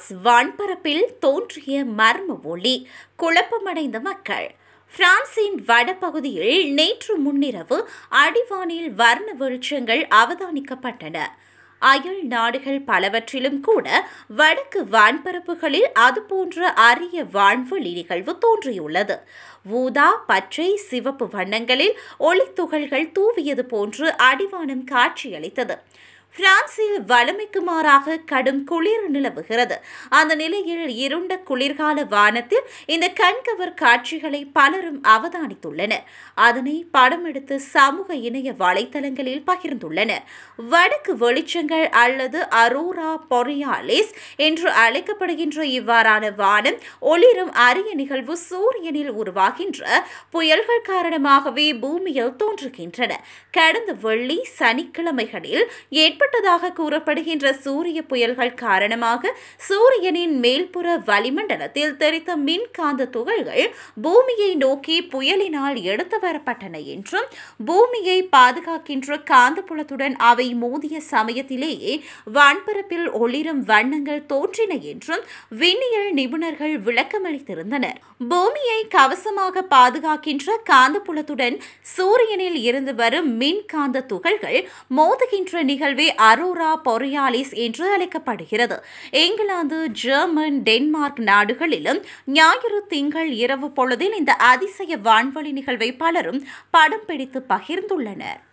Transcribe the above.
வான்பரப்பில் தோன்றிய மர்ம ஒளி குழப்பமடைந்த மக்கள். பிரான்சின் வடபகுதியில் நேற்று முன்னிரவு அடிவானில் வர்ண வெளிச்சங்கள் அவதானிக்கப்பட்டன. அயல் நாடுகள் பலவற்றிலும் கூட வடக்கு வான்பரப்புகளில் அதுபோன்ற அரிய வான்வெளி நிகழ்வு தோன்றியுள்ளது. ஊதா, பச்சை, சிவப்பு வண்ணங்களில் ஒளித்துகள்கள் தூவியது போன்று அடிவானம் காட்சியளித்தது. பிரான்சில் வழமைக்கு மாறாக கடும் குளிர் நிலவுகிறது. அந்த நிலையில் இருண்ட குளிர்கால வானத்தில் இந்த கண்கவர் காட்சிகளை பலரும் அவதானித்துள்ளனர். அதனை படம் எடுத்து சமூக இணைய வலைதளங்களில் பகிர்ந்துள்ளனர். வடக்கு வெளிச்சங்கள் அல்லது அரோரா பொரியாலிஸ் என்று அழைக்கப்படுகின்ற இவ்வாறான வானம் ஒளிரும் அரிய நிகழ்வு சூரியனில் உருவாகின்ற புயல்கள் காரணமாகவே பூமியில் தோன்றுகின்றன. கடந்த வெள்ளி, சனிக்கிழமைகளில் ஏற்பட்டதாக கூறப்படுகின்ற சூரிய புயல்கள் காரணமாக சூரியனின் மேல்புற வளிமண்டலத்தில் தெரித்த மின்காந்த துகள்கள் பூமியை நோக்கி புயலினால் எடுத்து வரப்பட்டன என்றும், பூமியை பாதுகாக்கின்ற காந்தப்புலத்துடன் அவை மோதிய சமயத்திலேயே வான்பரப்பில் ஒளிரும் வண்ணங்கள் தோன்றின என்றும் விண்ணியல் நிபுணர்கள் விளக்கமளித்திருந்தனர். பூமியை கவசமாக பாதுகாக்கின்ற காந்தப்புலத்துடன் சூரியனில் இருந்து வரும் மின்காந்த துகள்கள் மோதுகின்ற நிகழ்வே அரோரா பொரியாலிஸ் என்று அழைக்கப்படுகிறது. இங்கிலாந்து, ஜெர்மன், டென்மார்க் நாடுகளிலும் ஞாயிறு திங்கள் இரவு பொழுதில் இந்த அதிசய வான்வெளி நிகழ்வை பலரும் படம் பிடித்து பகிர்ந்துள்ளனர்.